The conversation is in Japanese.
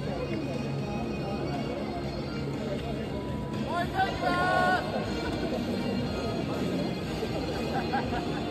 もう一回行きます